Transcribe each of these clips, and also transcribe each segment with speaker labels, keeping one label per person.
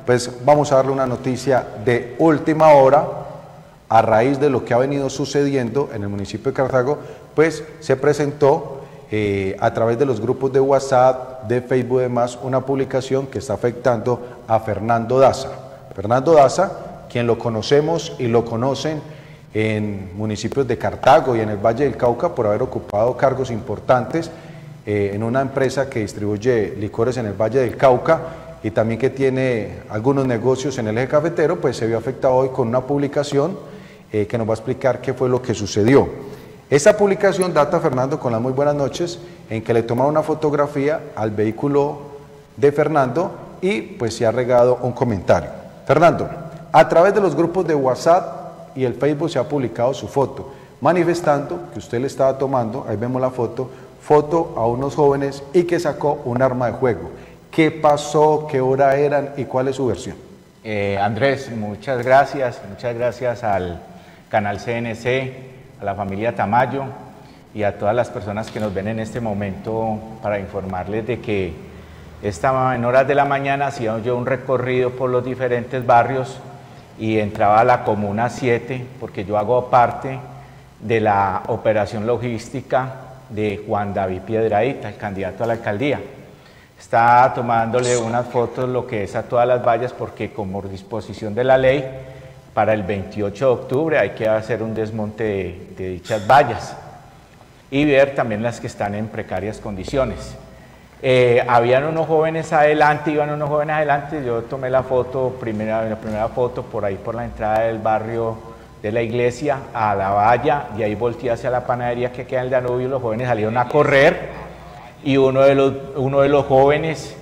Speaker 1: Pues vamos a darle una noticia de última hora a raíz de lo que ha venido sucediendo en el municipio de Cartago. Pues se presentó a través de los grupos de WhatsApp, de Facebook y demás, una publicación que está afectando a Fernando Daza. Fernando Daza, quien lo conocemos y lo conocen en municipios de Cartago y en el Valle del Cauca por haber ocupado cargos importantes en una empresa que distribuye licores en el Valle del Cauca y también que tiene algunos negocios en el eje cafetero, pues se vio afectado hoy con una publicación que nos va a explicar qué fue lo que sucedió. Esta publicación data, Fernando, con las muy buenas noches, en que le tomaron una fotografía al vehículo de Fernando y pues se ha regado un comentario. Fernando, a través de los grupos de WhatsApp y el Facebook se ha publicado su foto, manifestando que usted le estaba tomando, ahí vemos la foto a unos jóvenes y que sacó un arma de fuego. ¿Qué pasó? ¿Qué hora eran? ¿Y cuál es su versión?
Speaker 2: Andrés, muchas gracias al canal CNC, a la familia Tamayo y a todas las personas que nos ven en este momento para informarles de que en horas de la mañana hacía yo un recorrido por los diferentes barrios y entraba a la Comuna 7 porque yo hago parte de la operación logística de Juan David Piedrahita, el candidato a la alcaldía. Está tomándole unas fotos lo que es a todas las vallas porque como disposición de la ley para el 28 de octubre hay que hacer un desmonte de dichas vallas y ver también las que están en precarias condiciones. Habían unos jóvenes adelante, yo tomé la foto, la primera foto por ahí por la entrada del barrio de la iglesia a la valla y ahí volteé hacia la panadería que queda en el Danubio, los jóvenes salieron a correr y uno de los jóvenes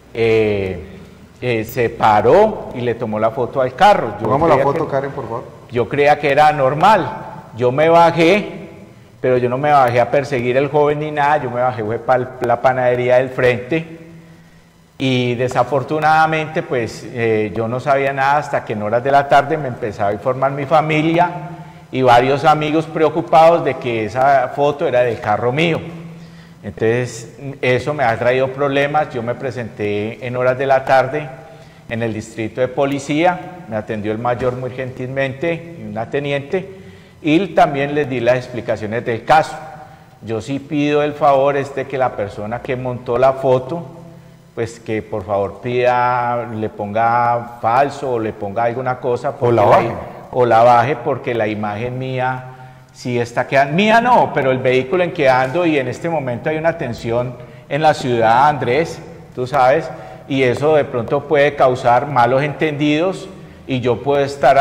Speaker 2: se paró y le tomó la foto al carro.
Speaker 1: Tomamos la foto, Karen, por favor.
Speaker 2: Yo creía que era normal, yo me bajé, pero yo no me bajé a perseguir al joven ni nada, yo me bajé fue para la panadería del frente y desafortunadamente pues yo no sabía nada hasta que en horas de la tarde me empezaba a informar mi familia y varios amigos preocupados de que esa foto era del carro mío. Entonces eso me ha traído problemas. Yo me presenté en horas de la tarde en el distrito de policía, me atendió el mayor muy gentilmente y una teniente y también les di las explicaciones del caso. Yo sí pido el favor que la persona que montó la foto pues que por favor le ponga falso o le ponga alguna cosa o la baje porque la imagen mía sí está quedando, mía no, pero el vehículo en que ando y en este momento hay una tensión en la ciudad, Andrés, tú sabes, y eso de pronto puede causar malos entendidos y yo puedo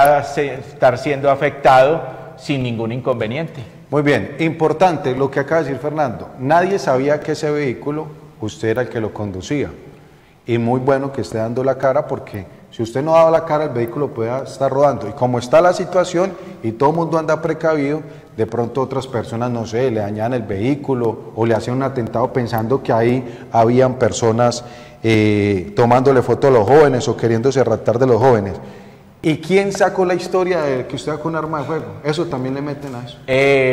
Speaker 2: estar siendo afectado sin ningún inconveniente.
Speaker 1: Muy bien, importante lo que acaba de decir Fernando, nadie sabía que ese vehículo, usted era el que lo conducía y muy bueno que esté dando la cara porque si usted no daba la cara el vehículo puede estar rodando y como está la situación y todo el mundo anda precavido, de pronto otras personas, no sé, le dañaban el vehículo o le hacían un atentado pensando que ahí habían personas tomándole foto a los jóvenes o queriéndose raptar de los jóvenes. ¿Y quién sacó la historia de que usted sacó un arma de fuego? Eso también le meten a eso.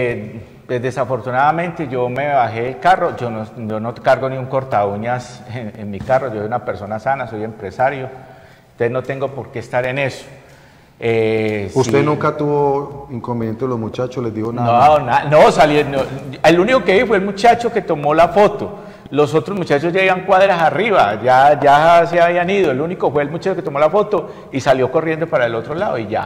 Speaker 2: Desafortunadamente yo me bajé del carro, yo no cargo ni un corta uñas en mi carro, yo soy una persona sana, soy empresario, entonces no tengo por qué estar en eso.
Speaker 1: ¿Usted nunca tuvo inconveniente los muchachos, les dijo nada?
Speaker 2: No, el único que vi fue el muchacho que tomó la foto, los otros muchachos ya iban cuadras arriba, ya se habían ido, el único fue el muchacho que tomó la foto y salió corriendo para el otro lado y ya.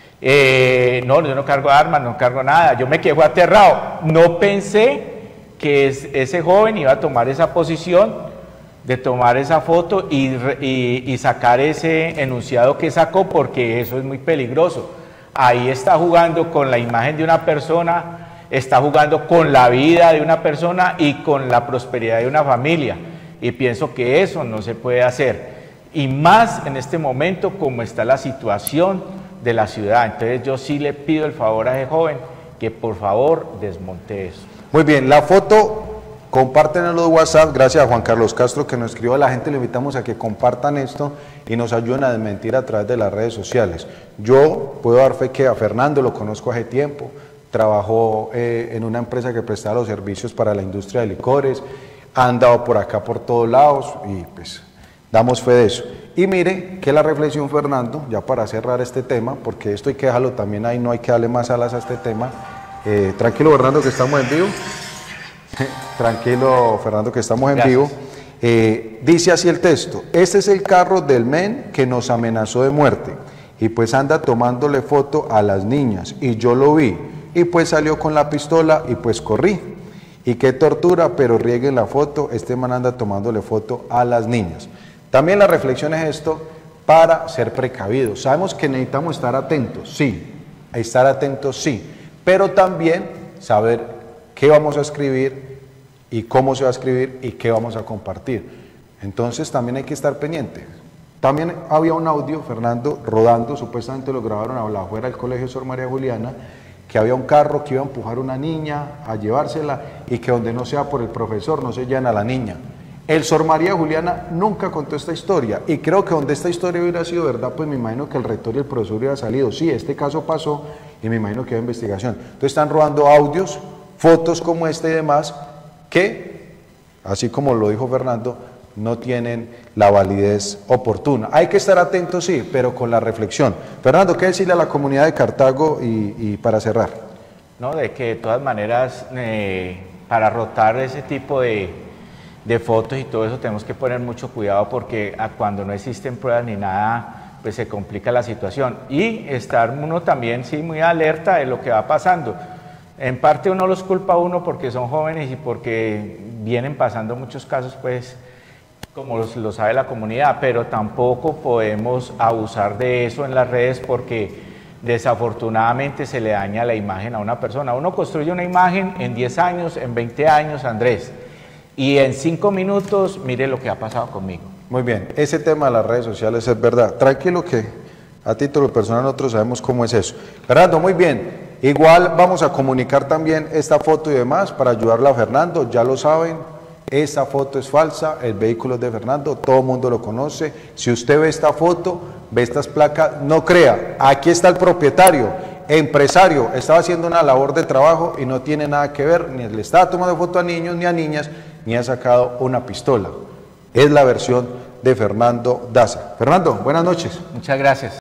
Speaker 2: No, yo no cargo armas, no cargo nada, yo me quedé aterrado, no pensé que ese joven iba a tomar esa posición de tomar esa foto y sacar ese enunciado que sacó porque eso es muy peligroso. Ahí está jugando con la imagen de una persona, está jugando con la vida de una persona y con la prosperidad de una familia y pienso que eso no se puede hacer y más en este momento como está la situación de la ciudad. Entonces yo sí le pido el favor a ese joven que por favor desmonte eso.
Speaker 1: Muy bien, la foto comparten en los WhatsApp, gracias a Juan Carlos Castro que nos escribió, a la gente le invitamos a que compartan esto y nos ayuden a desmentir a través de las redes sociales. Yo puedo dar fe que a Fernando lo conozco hace tiempo, trabajó en una empresa que prestaba los servicios para la industria de licores, ha andado por acá por todos lados y pues damos fe de eso. Y mire que la reflexión, Fernando, ya para cerrar este tema, porque esto hay que dejarlo también ahí, no hay que darle más alas a este tema. Tranquilo, Fernando, que estamos en vivo. Tranquilo, Fernando, que estamos en vivo. Dice así el texto: este es el carro del men que nos amenazó de muerte, y pues anda tomándole foto a las niñas, y yo lo vi, y pues salió con la pistola, y pues corrí. Y qué tortura, pero rieguen la foto, este man anda tomándole foto a las niñas. También la reflexión es esto, para ser precavidos. Sabemos que necesitamos estar atentos, sí, pero también saber qué vamos a escribir y cómo se va a escribir y qué vamos a compartir. Entonces también hay que estar pendientes. También había un audio, Fernando, rodando, supuestamente lo grabaron afuera del colegio Sor María Juliana, que había un carro que iba a empujar a una niña, a llevársela, y que donde no sea por el profesor no se llevan a la niña. El Sor María Juliana nunca contó esta historia, y creo que donde esta historia hubiera sido verdad, pues me imagino que el rector y el profesor hubiera salido. Sí, este caso pasó, y me imagino que hay investigación. Entonces están rodando audios, fotos como esta y demás, que, así como lo dijo Fernando, no tienen la validez oportuna. Hay que estar atentos, sí, pero con la reflexión. Fernando, ¿qué decirle a la comunidad de Cartago y para cerrar?
Speaker 2: No, de que de todas maneras, para rotar ese tipo de fotos y todo eso tenemos que poner mucho cuidado, porque cuando no existen pruebas ni nada, pues se complica la situación. Y estar uno también, sí, muy alerta de lo que va pasando. En parte uno los culpa a uno porque son jóvenes y porque vienen pasando muchos casos, pues, como lo sabe la comunidad, pero tampoco podemos abusar de eso en las redes, porque desafortunadamente se le daña la imagen a una persona. Uno construye una imagen en 10 años, en 20 años, Andrés, y en 5 minutos, mire lo que ha pasado conmigo.
Speaker 1: Muy bien, ese tema de las redes sociales es verdad. Tranquilo que a título personal nosotros sabemos cómo es eso. Fernando, muy bien. Igual vamos a comunicar también esta foto y demás para ayudarla a Fernando, ya lo saben. Esta foto es falsa, el vehículo es de Fernando, todo el mundo lo conoce. Si usted ve esta foto, ve estas placas, no crea, aquí está el propietario, empresario, estaba haciendo una labor de trabajo y no tiene nada que ver, ni le estaba tomando foto a niños ni a niñas, ni ha sacado una pistola. Es la versión de Fernando Daza. Fernando, buenas noches.
Speaker 2: Muchas gracias.